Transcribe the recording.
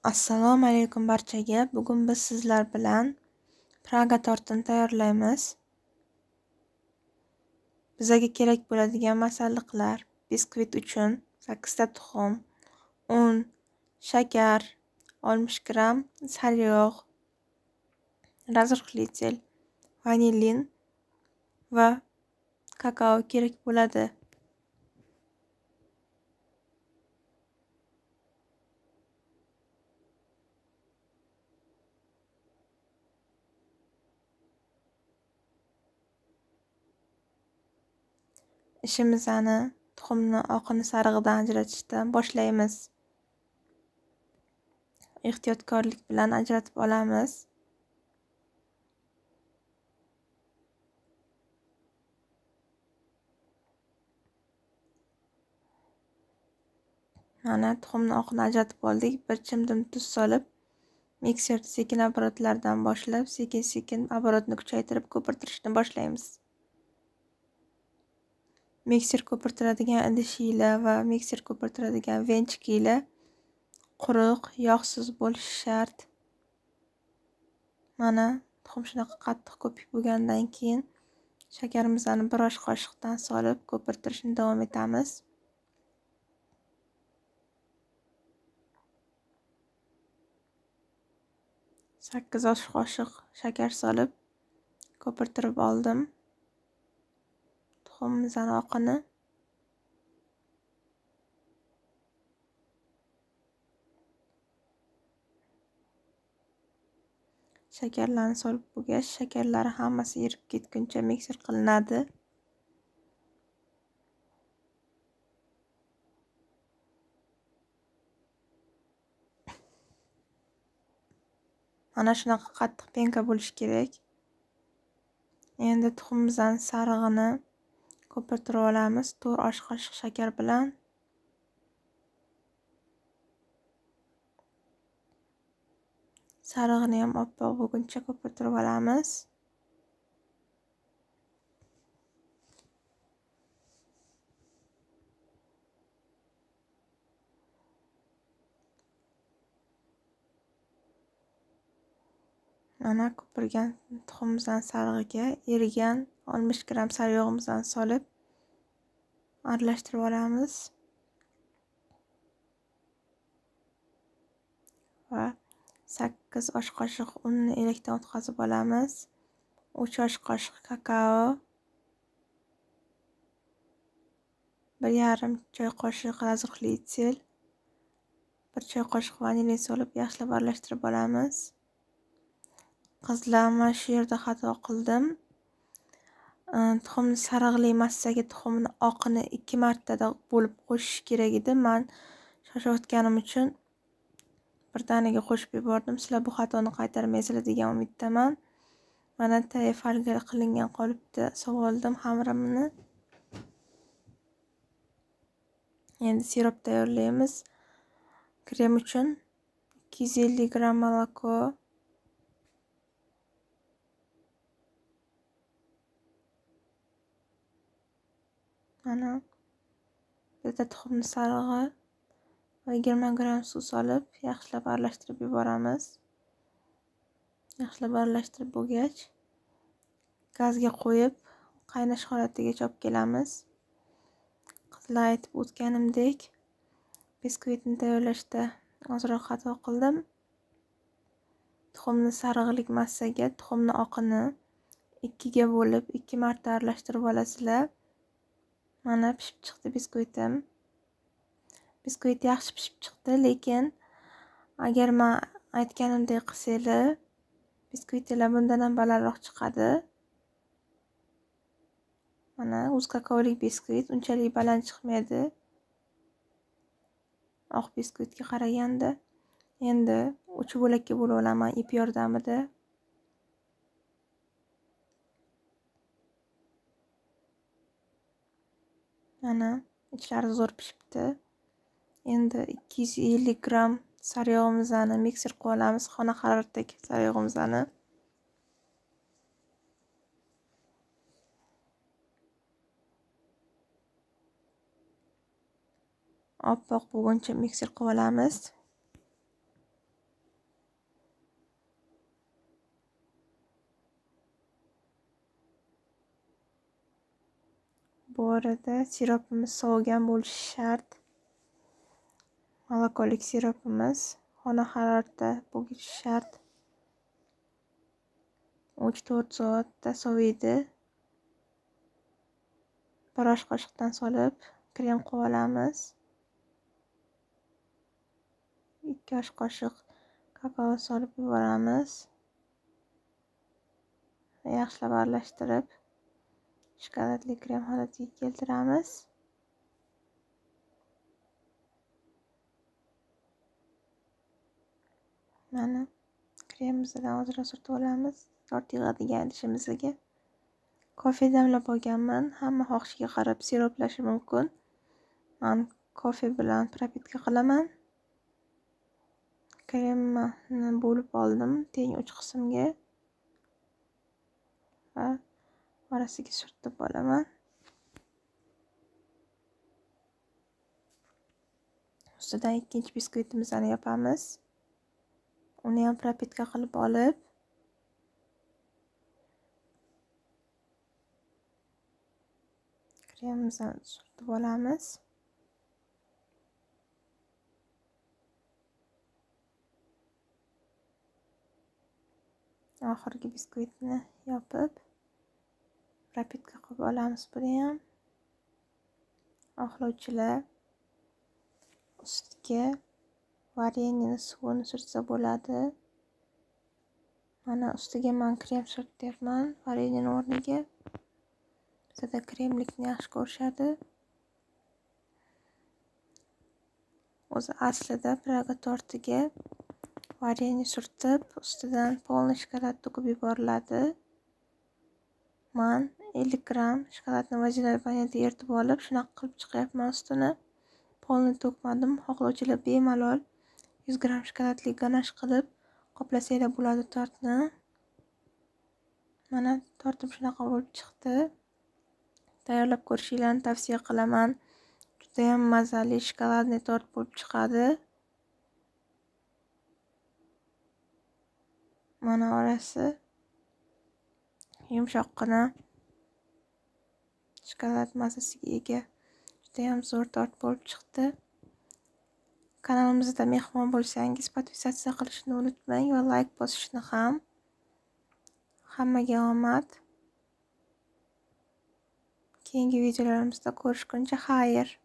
Assalomu alaykum barchaga. Bugun biz sizlar bilan Praga tortini tayyorlaymiz. Bizga kerak bo'ladigan masalliqlar: biskvit uchun 8 ta tuxum, un, shakar, 60 gram sariyog', razrıhlitel, vanilin va kakao kerak bo'ladi. Ishimizni tuxumni oqini sarig'idan ajratishdan boshlaymiz. Ehtiyotkorlik bilan ajratib olamiz. Mana tuxumni oqini ajratib oldik. Bir chimdim tuz solib, mikserda sekin оборотlardan boshlab, sekin-sekin оборотni kuchaytirib ko'pirtirishni boshlaymiz. Mikser ko'pirtiradigan idishingiz va mikser ko'pirtiradigan venchikingiz quruq, yog'siz bo'lishi shart. Mana tuxum shunaqa qattiq ko'pik bo'lgandan keyin shakarimizni bir osh qoshiqdan solib ko'pirtirishni davom etamiz. Sakkiz osh qoshiq shakar solib ko'pirtirib oldim. Tuxumimizning oqini shakarlarni solib bo'lgach, shakarlari hammasi erib ketguncha mikser qilinadi. Mana shunaqa qattiq penka bo'lishi kerak. Endi tuxumimizning sarig'ini ko'pirtirib olamiz 4 osh qoshiq shakar bilan. Sarig'ini ham oppoq bo'lguncha ko'pirtirib olamiz. Mana ko'pirgan tuxumimizning sarig'iga erigan 60 gram sariyog'imizni solib aralashtirib olamiz. Va 8 osh qoshiq unni elakdan o'tkazib olamiz. 3 osh qoshiq kakao, 1,5 choy qoshiq razrıhlitel, 1 choy qoshiq vanilin solib yaxshilab aralashtirib olamiz. Qizlar, men shu yerda xato qildim. Tuxumni sarig'li massaga tuxumni oqini 2 martada bo'lib qo'shish kerak edi. Men shoshayotganim uchun birdaniga qo'shib yubordim. Sizlar bu xatoni qaytarmaysizlar degan umiddaman. Mana tayyor farga qilingan qolipda sovoldim xamirimni. Endi sirop tayyorlaymiz. Krem uchun 250 gram moloko, mana bitta tuxumni sarig'i va 20 gram suv solib yaxshilab aralashtirib yuboramiz. Yaxshilab aralashtirib bo'lgach, gazga qo'yib qaynash holatigacha olib kelamiz. Qizlar aytib o'tganimdek, biskvitni tayyorlashda ozroq xato qildim. Tuxumni sarig'lik massaga tuxumni oqini 2 ga bo'lib 2 marta aralashtirib olasizlar. Mana pishib chiqdi biskvitim. Biskvit yaxshi pishib chiqdi, lekin agar men aytganimdek qilsanglar, biskvitlar bundan ham balandroq chiqadi. Mana o'z kakaolik biskvit unchalik baland chiqmaydi oq biskvitga qaraganda. Endi 3 bo'lakka bo'lib olaman ip yordamida. Mana ichlari zo'r pishibdi. Endi 250 gram sariyog'imizni mikser qilib olamiz, xona haroratidagi sariyog'imizni. Oppoq bo'lguncha mikser qilib olamiz. Bu arada siropimiz sovigan bo'lishi shart. Molokolik siropimiz xona haroratida bo'lishi shart. 3-4 soatda soviydi. Bir osh qoshiqdan solib krem qilib olamiz. 2 osh qoshiq kakao solib yuboramiz. Yaxshilab aralashtirib shokoladli krem holatiga keltiramiz. Mana kremimizdan ozroq surtib olamiz. Tort yig'adigan idishimizga. Kofe damlab olganman. Hamma xohishiga qarab siroplashi mumkin. Men kofe bilan propitka qilaman. Kremni bo'lib oldim teng 3 qismga va orasiga surtib olaman. Ustidan ikkinchi biskvitimizni yopamiz. Uni ham propitka qilib olib kremimizni surtib olamiz. Oxirgi biskvitni yopib propitka qilib olamiz. Buni ham oxlovchilar ustiga vareniyani suvini surtsa bo'ladi. Mana ustiga men krem surtyapman vareniyani o'rniga. Bizda kremlikni yaxshi ko'rishadi. O'zi aslida Praga tortiga vareniya surtib, ustidan polni shokolad to'kib yuboriladi. Men 50 gram shokoladni vajilanada eritib olib, shunaqa qilib chiqyapman ustini. Polni to'kmadim. Xohlovchilar bemalol 100 gram shokoladli ganash qilib qoplasanglar bo'ladi tortni. Mana tortim shunaqa bo'lib chiqdi. Tayyorlab ko'rishingizni tavsiya qilaman. Juda ham mazali shokoladli tort bo'lib chiqadi. Mana orasi yumshoqqina shokolad mazasiga ega. Juda ham zo'r tort bo'lib chiqdi. Kanalimizda mehmon bo'lsangiz, podpisatsiya qilishni unutmang va like bosishni ham. Hammaga omad. Keyingi videolarimizda ko'rishguncha xayr.